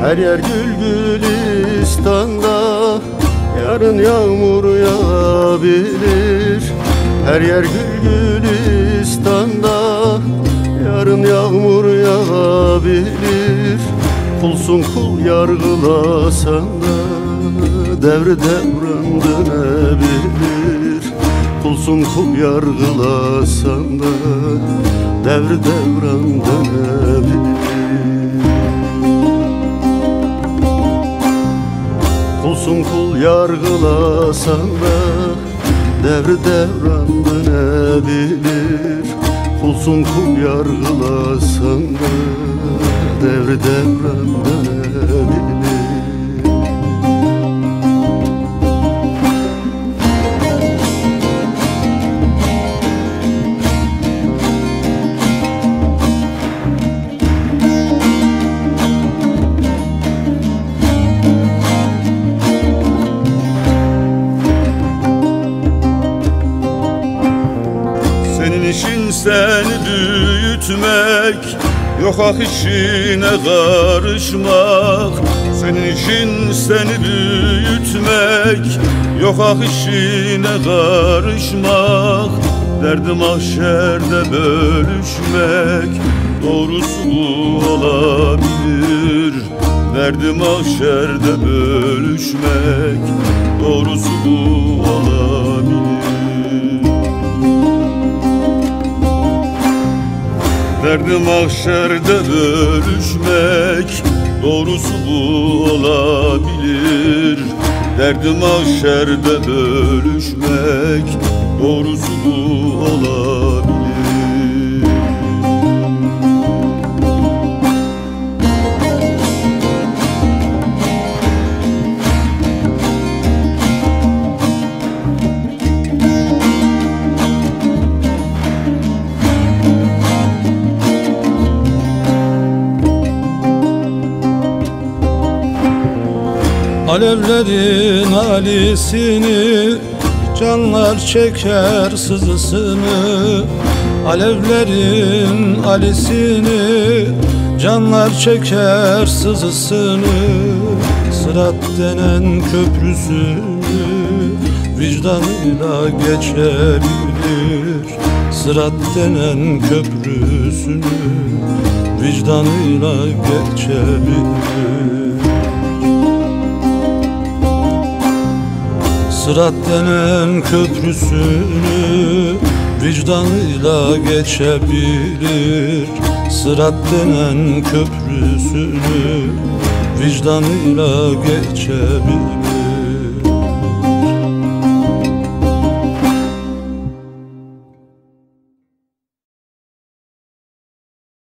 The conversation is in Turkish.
Her yer gül gülistan'da, yarın yağmur yağabilir. Her yer gül gülistan'da, yarın yağmur yağabilir. Kulsun kul yargılasan da, devri devran dönebilir. Kulsun kul yargılasan da, devri devran dönebilir. Kulsun kul yargılasan da, devri devran dönebilir. Kulsun kul yargılasan da, devri devran dönebilir. Senin işin seni büyütmek, yok ah işine karışmak. Senin işin seni büyütmek, yok ah işine karışmak. Derdi mahşerde bölüşmek, doğrusu bu olabilir. Derdi mahşerde bölüşmek, doğrusu bu olabilir. Derdi mahşerde bölüşmek, doğrusu bu olabilir. Derdi mahşerde bölüşmek, doğrusu bu olabilir. Alevlerin alisini, canlar çeker sızısını. Alevlerin alisini, canlar çeker sızısını. Sırat denen köprüsünü, vicdanıyla geçebilir. Sırat denen köprüsünü, vicdanıyla geçebilir. Sırat denen köprüsünü, vicdanıyla geçebilir. Sırat denen köprüsünü, vicdanıyla geçebilir.